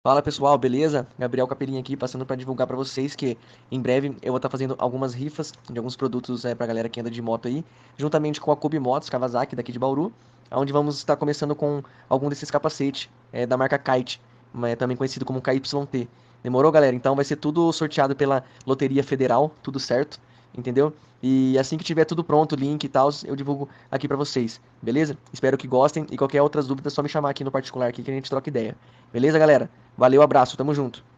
Fala pessoal, beleza? Gabriel Capelinha aqui, passando para divulgar para vocês que em breve eu vou estar fazendo algumas rifas de alguns produtos para galera que anda de moto aí, juntamente com a Kobe Motos Kawasaki daqui de Bauru, onde vamos estar começando com algum desses capacetes da marca Kite, também conhecido como KYT. Demorou, galera? Então vai ser tudo sorteado pela Loteria Federal, tudo certo, entendeu? E assim que tiver tudo pronto, link e tal, eu divulgo aqui para vocês, beleza? Espero que gostem e qualquer outras dúvidas é só me chamar aqui no particular aqui que a gente troca ideia. Beleza, galera? Valeu, abraço, tamo junto.